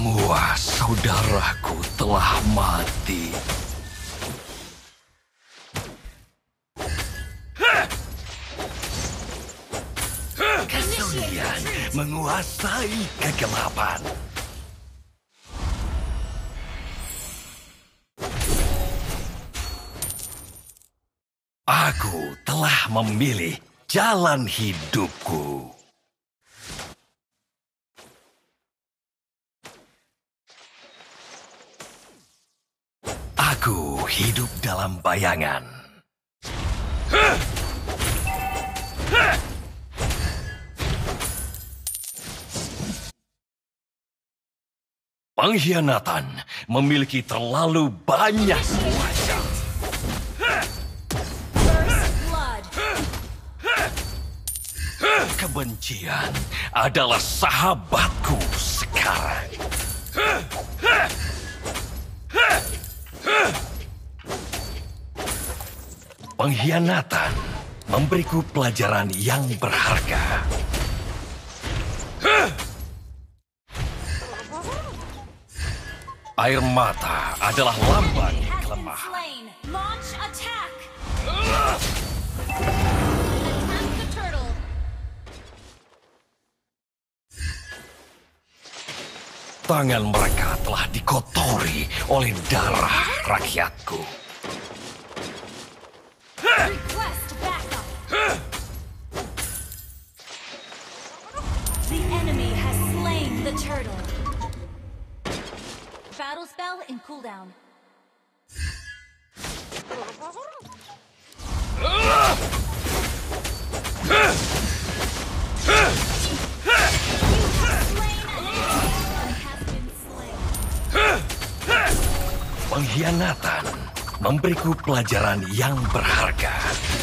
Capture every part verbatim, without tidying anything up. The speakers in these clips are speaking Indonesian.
Semua saudaraku telah mati. Kesunyian menguasai kegelapan. Aku telah memilih jalan hidupku. Aku hidup dalam bayangan. Pengkhianatan memiliki terlalu banyak wajah. Kebencian adalah sahabatku sekarang. Pengkhianatan memberiku pelajaran yang berharga. Air mata adalah lambang kelemahan. Tangan mereka telah dikotori oleh darah rakyatku. The enemy has slain the turtle. Battle spell in cooldown. Pengkhianatan memberiku pelajaran yang berharga.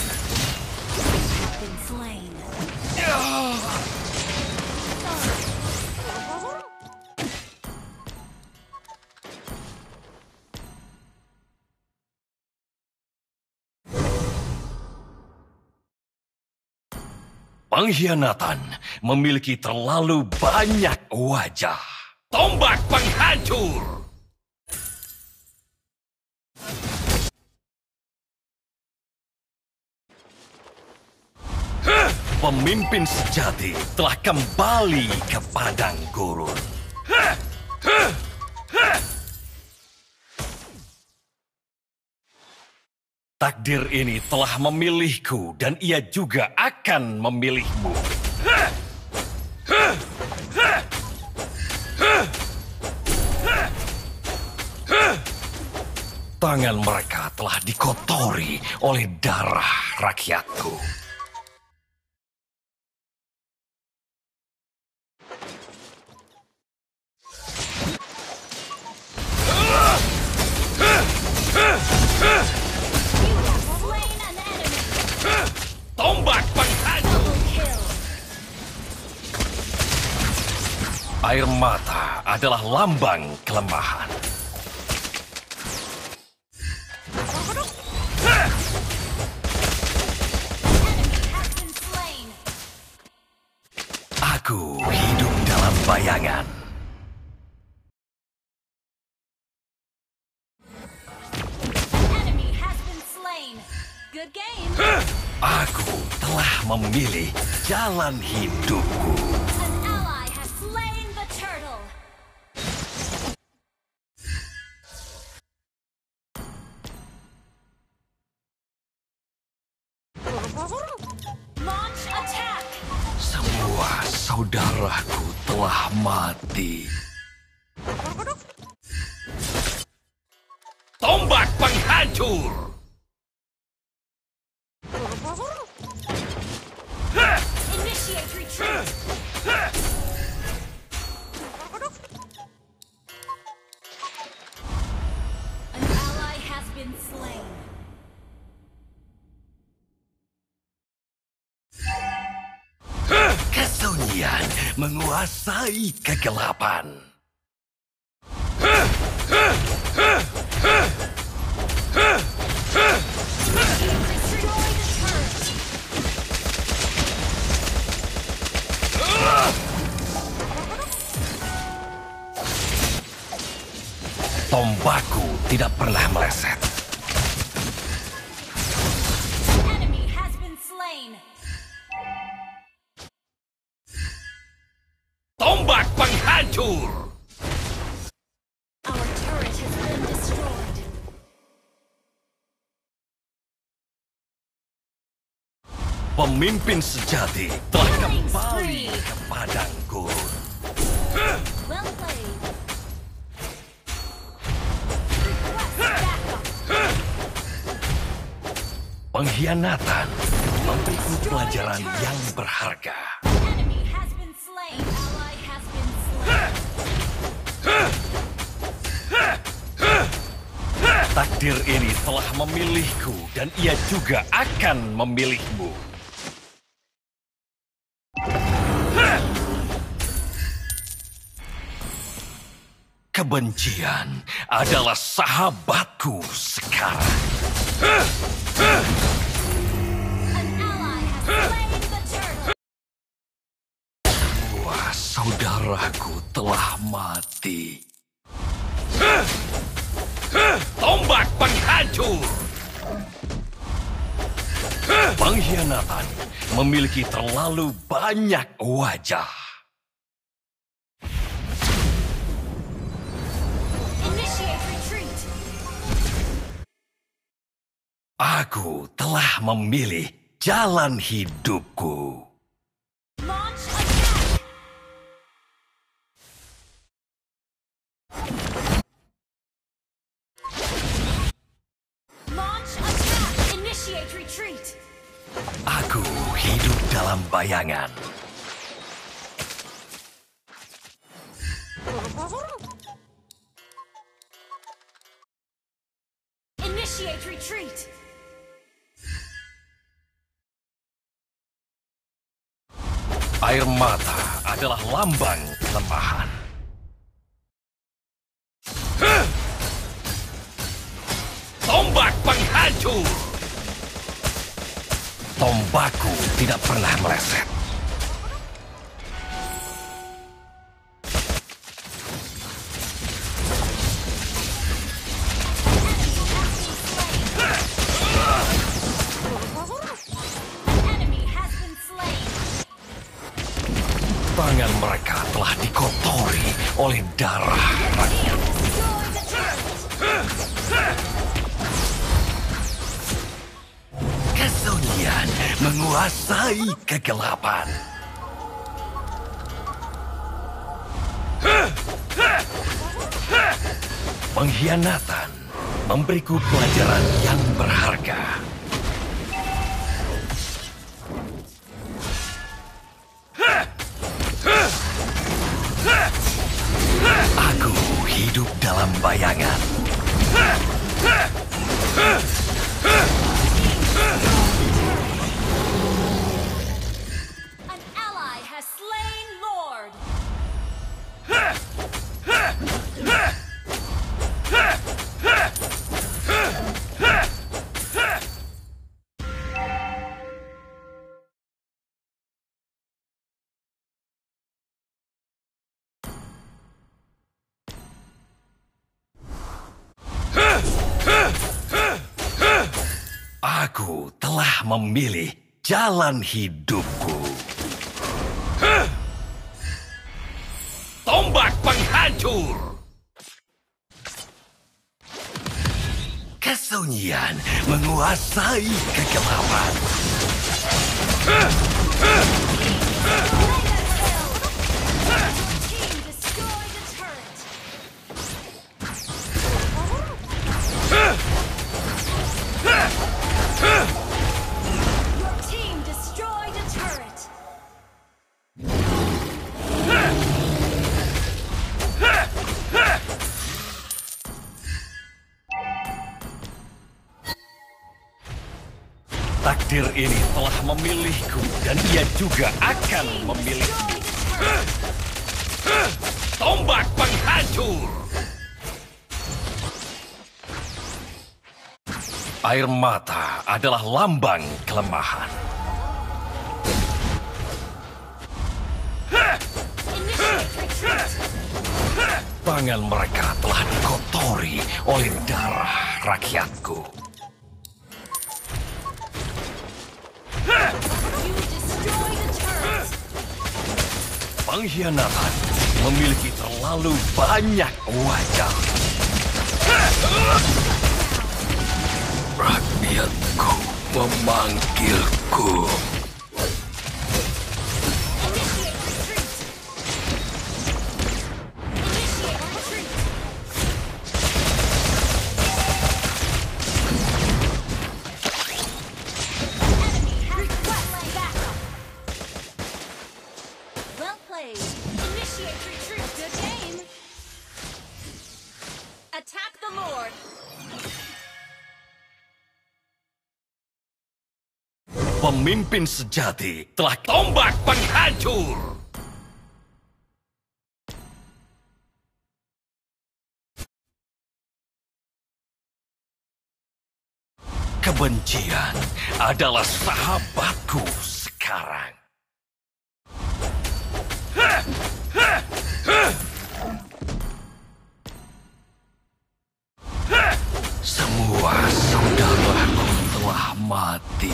Pengkhianatan memiliki terlalu banyak wajah. Tombak penghancur! Pemimpin sejati telah kembali ke padang gurun. Takdir ini telah memilihku dan ia juga akan memilihmu. Tangan mereka telah dikotori oleh darah rakyatku. Tombak penghancur! Air mata adalah lambang kelemahan. Aku hidup dalam bayangan. Enemy has been slain. Good game. Aku telah memilih jalan hidupku. An ally has slain the turtle. Launch attack. Semua saudaraku telah mati. Tombak penghancur! Initiate retreat. An ally has been slain. Kesunyian menguasai kegelapan. Tombakku tidak pernah meleset. Enemy has been slain. Tombak penghancur. Our turret has been destroyed. Pemimpin sejati telah kembali ke padang gurun. Well played. Request backup. Pengkhianatan memberiku pelajaran yang berharga. Enemy has been slain. Ally has been slain. Takdir ini telah memilihku dan ia juga akan memilihmu. Kebencian adalah sahabatku sekarang. An ally has slain the turtle. Wah, saudaraku telah mati. Tombak penghancur. Pengkhianatan memiliki terlalu banyak wajah. Initiate retreat. Aku telah memilih jalan hidupku. Launch attack. Launch attack. Initiate retreat. Aku hidup dalam bayangan. Initiate retreat. Air mata adalah lambang kelemahan. Tombak penghancur. Tombakku tidak pernah meleset. Enemy has been slain. Tangan mereka telah dikotori oleh darah rakyat. Destroy the turret. Kesunyian menguasai kegelapan. Pengkhianatan memberiku pelajaran yang berharga. Aku hidup dalam bayangan. An ally has slain Lord. Aku telah memilih jalan hidupku. Tombak penghancur. Kesunyian menguasai kegelapan. Team destroy the turret. Your team destroyed a turret. Takdir ini telah memilihku dan ia juga akan memilihmu. Tombak penghancur. Air mata adalah lambang kelemahan. Initiate retreat. Tangan mereka telah dikotori oleh darah rakyatku. You destroy the turret. Pengkhianatan memiliki terlalu banyak wajah. Rakyatku memanggilku. Initiate retreat. Good game. Attack the Lord. Pemimpin sejati telah tombak penghancur. Kebencian adalah sahabatku sekarang. Semua saudaraku telah mati.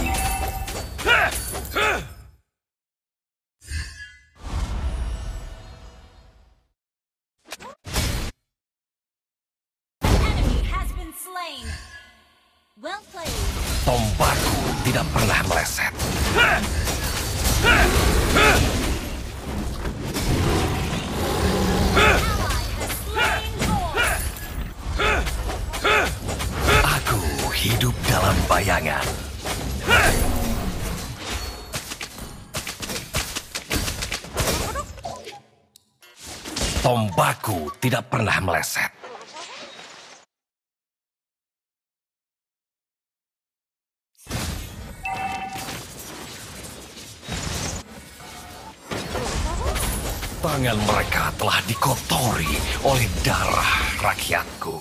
Enemy has been slain. Well played. Tombakku tidak pernah meleset. Aku hidup dalam bayangan. Tombakku tidak pernah meleset. Tangan mereka telah dikotori oleh darah rakyatku.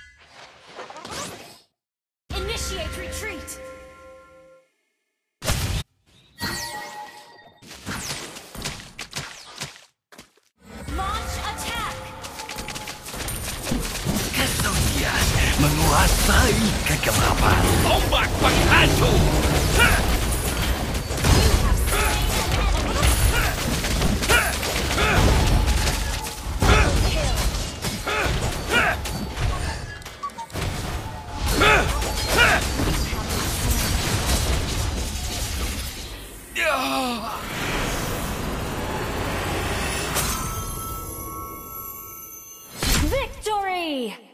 Initiate retreat. Launch attack. Kesunyian menguasai kegelapan. Tombak penghancur. Victory!